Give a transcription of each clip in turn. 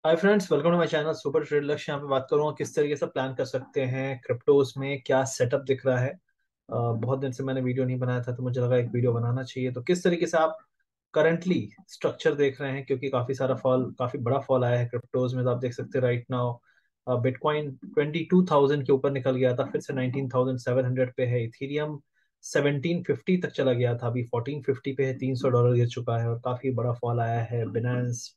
Hi friends, welcome to my channel super trade Lakshya. यहाँ पे बात करूंगा किस तरीके से प्लान कर सकते हैं क्रिप्टोज में, क्या सेटअप दिख रहा है। बहुत दिन से मैंने वीडियो नहीं बनाया था तो मुझे लगा एक वीडियो बनाना चाहिए। तो किस तरीके से आप करंटली स्ट्रक्चर देख रहे हैं, क्योंकि काफी बड़ा फॉल आया है क्रिप्टोज में। तो आप देख सकते हैं राइट नाउ बिटकॉइन 22,000 के ऊपर निकल गया था, फिर से 19,700 पे है। इथीरियम 1750 तक चला गया था, अभी 1450 पे है, $300 गिर चुका है और काफी बड़ा फॉल आया है। बिनांस,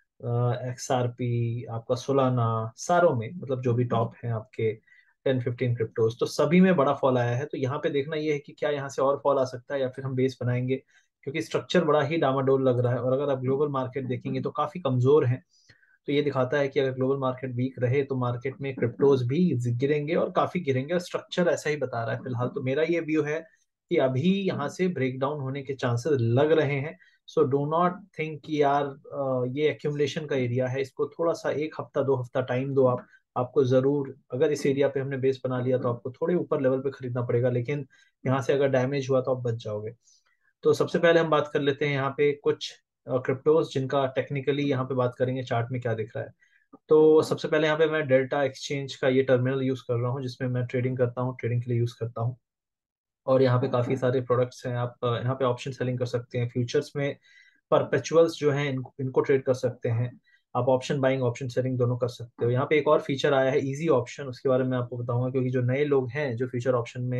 XRP, आपका सोलाना, सारों में मतलब जो भी टॉप हैं आपके 10-15 क्रिप्टोज, तो सभी में बड़ा फॉल आया है। तो यहाँ पे देखना ये है कि क्या यहाँ से और फॉल आ सकता है या फिर हम बेस बनाएंगे, क्योंकि स्ट्रक्चर बड़ा ही डामाडोल लग रहा है। और अगर आप ग्लोबल मार्केट देखेंगे तो काफी कमजोर है। तो ये दिखाता है कि अगर ग्लोबल मार्केट वीक रहे तो मार्केट में क्रिप्टोज भी गिरेंगे और काफी गिरेंगे, और स्ट्रक्चर ऐसा ही बता रहा है फिलहाल। तो मेरा ये व्यू है कि अभी यहाँ से ब्रेक डाउन होने के चांसेस लग रहे हैं। सो डो नॉट थिंक कि यार ये एक्यूमुलेशन का एरिया है, इसको थोड़ा सा 1 हफ्ता 2 हफ्ता टाइम दो आप। आपको जरूर, अगर इस एरिया पे हमने बेस बना लिया तो आपको थोड़े ऊपर लेवल पे खरीदना पड़ेगा, लेकिन यहाँ से अगर डैमेज हुआ तो आप बच जाओगे। तो सबसे पहले हम बात कर लेते हैं यहाँ पे कुछ क्रिप्टोज जिनका टेक्निकली यहाँ पे बात करेंगे चार्ट में क्या दिख रहा है। तो सबसे पहले यहाँ पे मैं डेल्टा एक्सचेंज का ये टर्मिनल यूज कर रहा हूँ, जिसमें मैं ट्रेडिंग करता हूँ, ट्रेडिंग के लिए यूज करता हूँ। और यहाँ पे काफी सारे प्रोडक्ट्स हैं। आप यहाँ पे ऑप्शन सेलिंग कर सकते हैं, फ्यूचर्स में परपेचुअल्स जो हैं इनको ट्रेड कर सकते हैं। आप ऑप्शन बाइंग ऑप्शन सेलिंग दोनों कर सकते हो। यहाँ पे एक और फीचर आया है इजी ऑप्शन, उसके बारे में आपको बताऊंगा, क्योंकि जो नए लोग हैं जो फ्यूचर ऑप्शन में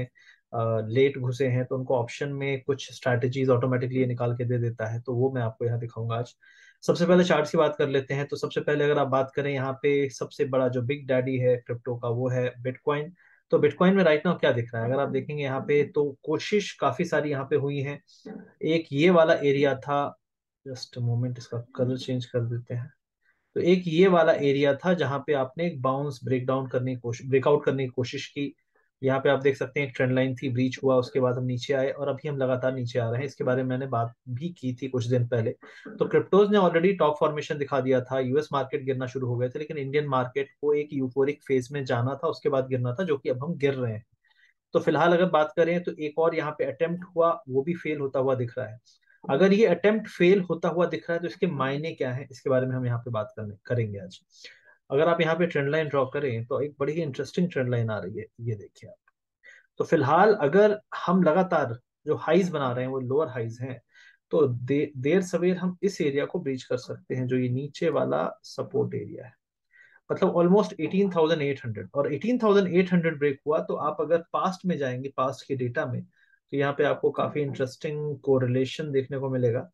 लेट घुसे हैं, तो उनको ऑप्शन में कुछ स्ट्रैटेजीज ऑटोमेटिकली निकाल के दे देता है। तो वो मैं आपको यहाँ दिखाऊंगा आज। सबसे पहले चार्ट की बात कर लेते हैं। तो सबसे पहले अगर आप बात करें, यहाँ पे सबसे बड़ा जो बिग डैडी है क्रिप्टो का वो है बिटकॉइन। तो बिटकॉइन में राइट नाउ क्या दिख रहा है, अगर आप देखेंगे यहाँ पे, तो कोशिश काफी सारी यहाँ पे हुई है। एक ये वाला एरिया था, जस्ट मोमेंट इसका कलर चेंज कर देते हैं। तो एक ये वाला एरिया था जहां पे आपने एक बाउंस ब्रेकआउट करने की कोशिश की। यहाँ पे आप देख सकते हैं एक ट्रेंड लाइन थी, ब्रीच हुआ, उसके बाद हम नीचे आए और अभी हम लगातार नीचे आ रहे हैं। इसके बारे में मैंने बात भी की थी कुछ दिन पहले। तो क्रिप्टोज ने ऑलरेडी टॉप फॉर्मेशन दिखा दिया था, यूएस मार्केट गिरना शुरू हो गए थे, लेकिन इंडियन मार्केट को एक यूफोरिक फेज में जाना था, उसके बाद गिरना था, जो कि अब हम गिर रहे हैं। तो फिलहाल अगर बात करें तो एक और यहाँ पे अटेम्प्ट हुआ, वो भी फेल होता हुआ दिख रहा है। अगर ये अटेम्प्ट फेल होता हुआ दिख रहा है तो इसके मायने क्या है, इसके बारे में हम यहाँ पे बात करने करेंगे आज। अगर आप यहाँ पे ट्रेंड लाइन ड्रॉ करें तो एक बड़ी ही इंटरेस्टिंग ट्रेंड लाइन आ रही है, ये देखिए आप। तो फिलहाल अगर हम लगातार जो हाइज बना रहे हैं वो लोअर हाइज हैं, तो देर सवेर हम इस एरिया को ब्रीच कर सकते हैं, जो ये नीचे वाला सपोर्ट एरिया है। मतलब ऑलमोस्ट 18,800, और 18,800 ब्रेक हुआ तो आप अगर पास्ट में जाएंगे, पास्ट के डेटा में, तो यहाँ पे आपको काफी इंटरेस्टिंग कोरिलेशन देखने को मिलेगा।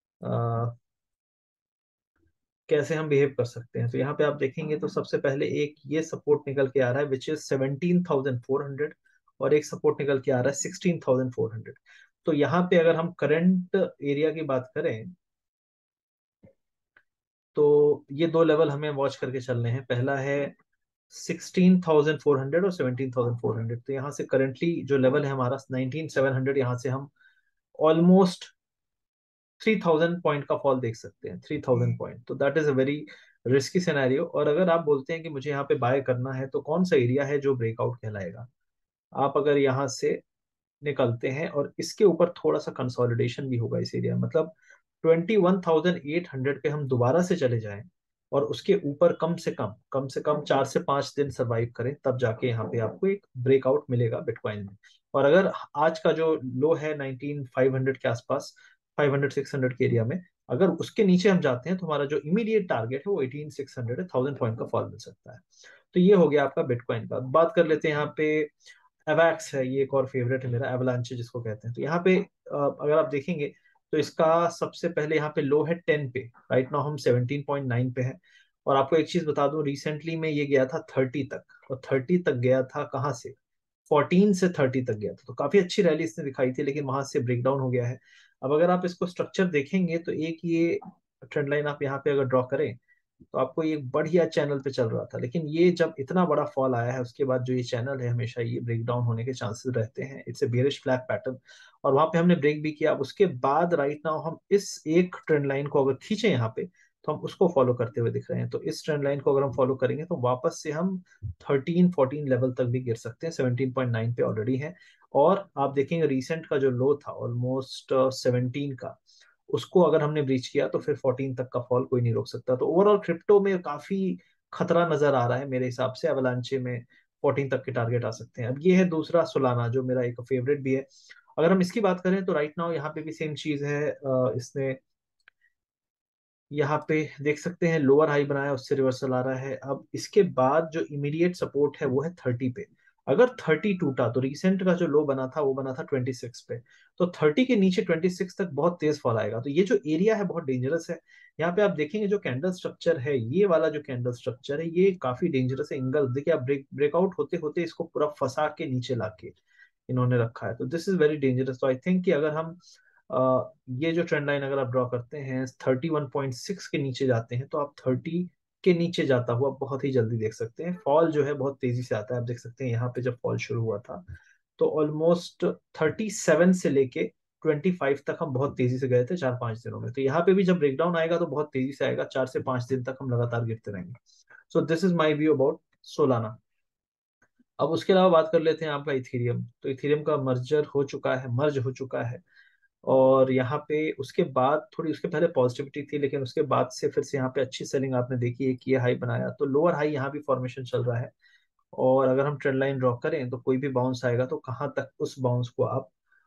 कैसे हम बिहेव कर सकते हैं, तो यहाँ पे आप देखेंगे तो सबसे पहले एक ये सपोर्ट निकल के आ रहा है विच इज 17,400, और एक सपोर्ट निकल के आ रहा है 16,400। तो यहाँ पे अगर हम करंट एरिया की बात करें, तो ये दो लेवल हमें वॉच करके चलने हैं। पहला है 16,400 और 17,400। तो यहाँ से करंटली जो लेवल है हमारा 19,700, यहाँ से हम ऑलमोस्ट 3,000 पॉइंट का फॉल देख सकते हैं, 3,000 पॉइंट। तो that is a very risky scenario. और अगर आप बोलते हैं कि मुझे यहाँ पे बाय करना है, तो कौन सा एरिया है जो ब्रेकआउट कहलाएगा। आप अगर यहाँ से निकलते हैं और इसके ऊपर थोड़ा सा कंसोलिडेशन भी होगा इस एरिया, मतलब 21,800 पे हम दोबारा से चले जाएं और उसके ऊपर कम से कम 4 से 5 दिन सरवाइव करें, तब जाके यहाँ पे आपको एक ब्रेकआउट मिलेगा बिटकॉइन में। और अगर आज का जो लो है 19,500 के आसपास, 500-600 के एरिया में, अगर उसके नीचे हम जाते हैं तो हमारा जो इमीडिएट टारगेट है वो 18,600 है, 1,000 पॉइंट का फॉल मिल सकता है। तो ये हो गया आपका बिटकॉइन का। बात कर लेते हैं यहाँ पे, एवैक्स है, ये एक और फेवरेट है मेरा, एवलांचे जिसको कहते हैं। तो यहाँ पे अगर आप देखेंगे तो इसका सबसे पहले यहाँ पे लो है 10 पे। राइट नाउ हम 17.9 पे है। और आपको एक चीज बता दूं, रिसेंटली में ये गया था 30 तक, और 30 तक गया था कहाँ से, 14 से 30 तक गया था। तो काफी अच्छी रैली इसने दिखाई थी, लेकिन वहां से ब्रेक डाउन हो गया है। अब अगर आप इसको स्ट्रक्चर देखेंगे तो एक ये ट्रेंड लाइन आप यहाँ पे अगर ड्रॉ करें, तो आपको ये बढ़िया चैनल पे चल रहा था, लेकिन ये जब इतना बड़ा फॉल आया है उसके बाद जो ये चैनल है, हमेशा ये ब्रेक डाउन होने के चांसेस रहते हैं। It's a bearish flag pattern, और वहां पे हमने ब्रेक भी किया। अब उसके बाद राइट नाउ हम इस एक ट्रेंड लाइन को अगर खींचे यहाँ पे, तो हम उसको फॉलो करते हुए दिख रहे हैं। तो इस ट्रेंड लाइन को अगर हम फॉलो करेंगे तो वापस से हम 13-14 लेवल तक भी गिर सकते हैं, 17.9 पे ऑलरेडी है। और आप देखेंगे रिसेंट का जो लो था ऑलमोस्ट 17 का, उसको अगर हमने ब्रीच किया तो फिर 14 तक का फॉल कोई नहीं रोक सकता। तो ओवरऑल क्रिप्टो में काफी खतरा नजर आ रहा है मेरे हिसाब से। अवलांचे में 14 तक के टारगेट आ सकते हैं। अब ये है दूसरा सोलाना, जो मेरा एक फेवरेट भी है। अगर हम इसकी बात करें तो राइट नाउ यहाँ पे भी सेम चीज है। इसने यहाँ पे देख सकते हैं लोअर हाई बनाया, उससे रिवर्सल आ रहा है। अब इसके बाद जो इमीडिएट सपोर्ट है वो है 30 पे। अगर 30 टूटा तो रिसेंट का जो लो बना था वो बना था 26 पे। तो 30 के नीचे 26 तक बहुत तेज फॉल आएगा। तो ये जो एरिया है बहुत डेंजरस है। यहाँ पे आप देखेंगे जो कैंडल स्ट्रक्चर है, ये वाला जो कैंडल स्ट्रक्चर है ये काफी डेंजरस है। इंगल देखिए, आप ब्रेकआउट होते होते इसको पूरा फंसा के नीचे लाके इन्होंने रखा है। तो दिस इज वेरी डेंजरस। तो आई थिंक कि अगर हम ये जो ट्रेंड लाइन अगर आप ड्रॉ करते हैं 31.6 के नीचे जाते हैं, तो आप 30 के नीचे जाता हुआ बहुत ही जल्दी देख सकते हैं। फॉल जो है बहुत तेजी से आता है। आप देख सकते हैं यहाँ पे जब फॉल शुरू हुआ था तो ऑलमोस्ट 37 से लेके 25 तक हम बहुत तेजी से गए थे 4-5 दिनों में। तो यहाँ पे भी जब ब्रेकडाउन आएगा तो बहुत तेजी से आएगा, 4 से 5 दिन तक हम लगातार गिरते रहेंगे। So this is my view about Solana. अब उसके अलावा बात कर लेते हैं आपका इथेरियम। तो इथेरियम का मर्ज हो चुका है। और यहाँ पे उसके बाद थोड़ी, उसके पहले पॉजिटिविटी थी लेकिन उसके बाद से फिर से यहाँ पे अच्छी सेलिंग आपने देखी है कि ये हाई बनाया। तो लोअर हाई यहाँ भी फॉर्मेशन चल रहा है। और अगर हम ट्रेंड लाइन ड्रॉ करें तो कोई भी बाउंस आएगा तो कहाँ तक उस बाउंस को आप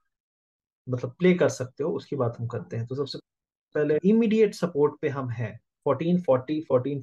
मतलब प्ले कर सकते हो, उसकी बात हम करते हैं। तो सबसे पहले इमीडिएट सपोर्ट पे हम हैं। 1440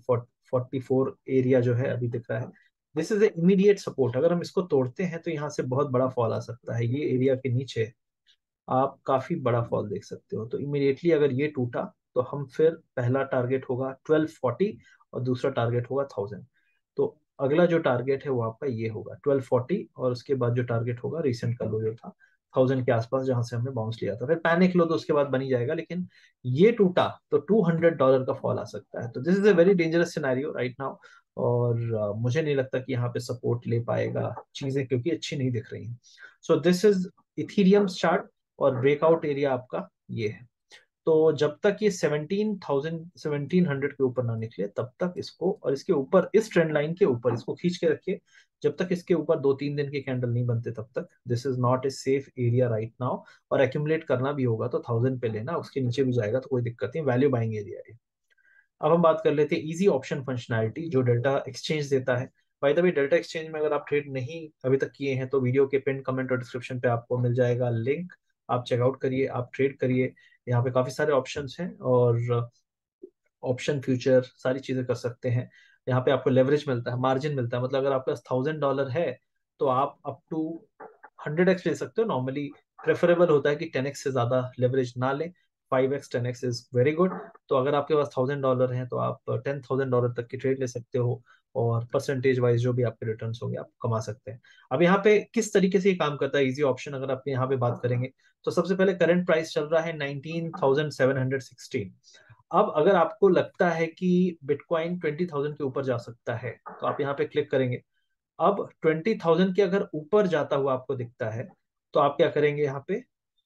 1444 एरिया जो है अभी दिख रहा है, this is a immediate support. अगर हम इसको तोड़ते हैं तो यहाँ से बहुत बड़ा फॉल आ सकता है। ये एरिया के नीचे आप काफी बड़ा फॉल देख सकते हो। तो इमीडिएटली अगर ये टूटा तो हम फिर पहला टारगेट होगा 1240 और दूसरा टारगेट होगा 1000। तो अगला जो टारगेट है वो आपका ये होगा 1240, और उसके बाद जो टारगेट होगा रिसेंट का लो जो था 1000 के आसपास जहां से हमने बाउंस लिया था। फिर पैनिक लो तो उसके बाद बनी जाएगा, लेकिन ये टूटा तो $200 का फॉल आ सकता है। तो this is a very dangerous scenario right now. और मुझे नहीं लगता कि यहाँ पे सपोर्ट ले पाएगा चीजें, क्योंकि अच्छी नहीं दिख रही हैं। So this is Ethereum chart. और ब्रेकआउट एरिया आपका ये है। तो जब तक ये 17,000 1700 के ऊपर ना निकले तब तक इसको, और इसके ऊपर इस ट्रेंड लाइन के ऊपर इसको खींच के रखिए। जब तक इसके ऊपर 2-3 दिन के कैंडल नहीं बनते तब तक this is not a safe area right now. और एक्यूमुलेट करना भी होगा तो 1000 पे लेना, उसके नीचे भी जाएगा तो कोई दिक्कत नहीं, वैल्यू बाइंग एरिया है। अब हम बात कर लेते हैं इजी ऑप्शन फंक्शनैलिटी जो डेल्टा एक्सचेंज देता है। By the way, Delta Exchange में अगर आप ट्रेड नहीं अभी तक किए हैं तो वीडियो के पिन कमेंट और डिस्क्रिप्शन पे आपको मिल जाएगा लिंक। आप चेकआउट करिए, आप ट्रेड करिए। यहाँ पे काफी सारे ऑप्शंस हैं और ऑप्शन फ्यूचर सारी चीजें कर सकते हैं। यहाँ पे आपको लेवरेज मिलता है, मार्जिन मिलता है। मतलब अगर आपके पास $1000 है तो आप अप टू 100x ले सकते हो। नॉर्मली प्रेफरेबल होता है कि 10x से ज्यादा लेवरेज ना लें। 5x 10x is very good. तो अगर आपके पास $1000 है तो आप $10,000 तक की ट्रेड ले सकते हो। और परसेंटेज वाइज जो भी आपके रिटर्न्स होंगे आप कमा सकते हैं। अब यहाँ पे किस तरीके से ये काम करता है इजी ऑप्शन, अगर आप यहाँ पे बात करेंगे तो सबसे पहले करंट प्राइस चल रहा है 19,716। अब अगर आपको लगता है कि बिटकॉइन 20,000 के ऊपर जा सकता है तो आप यहाँ पे क्लिक करेंगे। अब 20,000 के अगर ऊपर जाता हुआ आपको दिखता है तो आप क्या करेंगे यहाँ पे।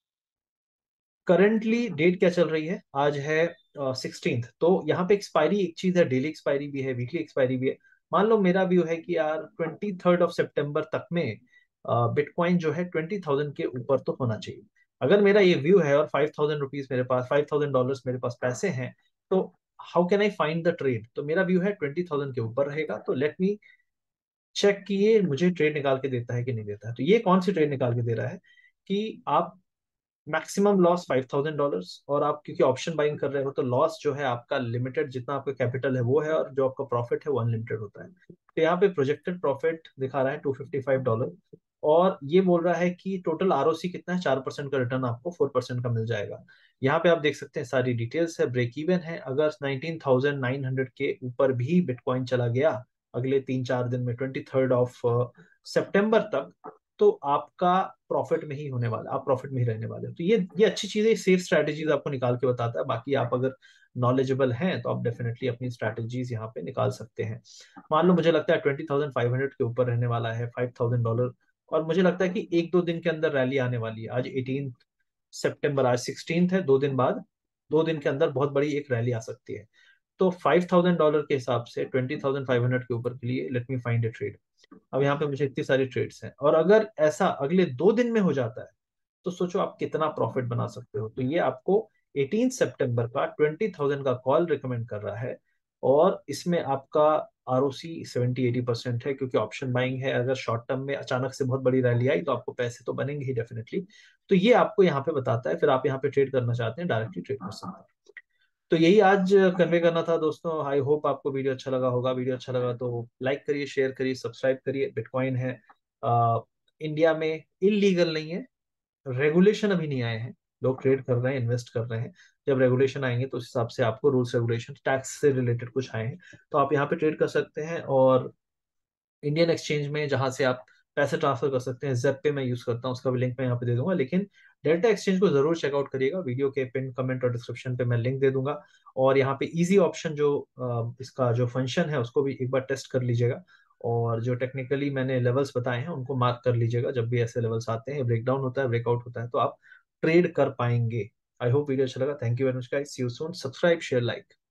करंटली डेट क्या चल रही है, आज है 16th। तो यहाँ पे एक्सपायरी एक चीज है, डेली एक्सपायरी भी है, वीकली एक्सपायरी भी है। मान लो मेरा व्यू है कि यार 23rd of September तक में बिटकॉइन जो है 20,000 के ऊपर तो होना चाहिए। अगर मेरा ये व्यू है और ₹5,000 मेरे पास, $5,000 मेरे पास पैसे हैं, तो how can I find the trade. तो मेरा व्यू है 20,000 के ऊपर रहेगा। तो लेट मी चेक कि ये मुझे ट्रेड निकाल के देता है कि नहीं देता है। तो ये कौन सी ट्रेड निकाल के दे रहा है कि आप मैक्सिमम लॉस $5,000, और आप क्योंकि ऑप्शन बाइंग कर रहे हो तो लॉस जो है आपका लिमिटेड, जितना आपका कैपिटल है वो है, और जो आपका प्रॉफिट है वो अनलिमिटेड होता है। तो यहाँ पे प्रोजेक्टेड प्रॉफिट दिखा रहा है $255। और ये बोल रहा है कि टोटल आरओसी कितना है, 4% का रिटर्न आपको 4% का मिल जाएगा। यहाँ पे आप देख सकते हैं सारी डिटेल्स है, ब्रेक इवन है। अगर 19,900 के ऊपर भी बिटकॉइन चला गया अगले 3-4 दिन में 23rd of September तक, तो आपका प्रॉफिट में ही होने वाला, आप प्रॉफिट में ही रहने वाले हो। तो ये अच्छी चीजें, सेफ स्ट्रैटेजीज आपको निकाल के बताता है। बाकी आप अगर नॉलेजेबल हैं तो आप डेफिनेटली अपनी स्ट्रैटेजीज यहाँ पे निकाल सकते हैं। मान लो मुझे लगता है 20,500 के ऊपर रहने वाला है $5,000, और मुझे लगता है कि 1-2 दिन के अंदर रैली आने वाली है। आज 18 सितंबर, आज 16th है। 2 दिन बाद, 2 दिन के अंदर बहुत बड़ी एक रैली आ सकती है। तो $5,000 के हिसाब से 20,500 के ऊपर के लिए let me find a trade. अब यहाँ पे मुझे इतनी सारी ट्रेड्स हैं, और अगर ऐसा अगले 2 दिन में हो जाता है तो सोचो आप कितना प्रॉफिट बना सकते हो। तो ये आपको 18 सितंबर का 20,000 का कॉल रिकमेंड कर रहा है। और इसमें आपका आरओसी 70-80% है, क्योंकि ऑप्शन बाइंग है। अगर शॉर्ट टर्म में अचानक से बहुत बड़ी रैली आई तो आपको पैसे तो बनेंगे ही डेफिनेटली। तो ये आपको यहाँ पे बताता है, फिर आप यहाँ पे ट्रेड करना चाहते हैं डायरेक्टली ट्रेड कर सकते हैं। तो यही आज कन्वे करना था दोस्तों। आई होप आपको वीडियो अच्छा लगा होगा। वीडियो अच्छा लगा तो लाइक करिए, शेयर करिए, सब्सक्राइब करिए। बिटकॉइन है इंडिया में इलीगल नहीं है, रेगुलेशन अभी नहीं आए हैं। लोग ट्रेड कर रहे हैं, इन्वेस्ट कर रहे हैं। जब रेगुलेशन आएंगे तो उस हिसाब से आपको रूल्स रेगुलेशन टैक्स से रिलेटेड कुछ आए हैं तो आप यहाँ पे ट्रेड कर सकते हैं। और इंडियन एक्सचेंज में जहां से आप पैसे ट्रांसफर कर सकते हैं, जेप पे मैं यूज करता हूँ, उसका भी लिंक मैं यहाँ पे दे दूंगा। लेकिन डेल्टा एक्सचेंज को जरूर चेकआउट करिएगा, वीडियो के पिन कमेंट और डिस्क्रिप्शन पे मैं लिंक दे दूंगा। और यहाँ पे इजी ऑप्शन जो इसका जो फंक्शन है उसको भी एक बार टेस्ट कर लीजिएगा। और जो टेक्निकली मैंने लेवल्स बताए हैं उनको मार्क कर लीजिएगा। जब भी ऐसे लेवल्स आते हैं, ब्रेकडाउन होता है, ब्रेकआउट होता है, तो आप ट्रेड कर पाएंगे। आई होप वीडियो अच्छा लगा। Thank you very much guys, see you soon. Subscribe, share, like.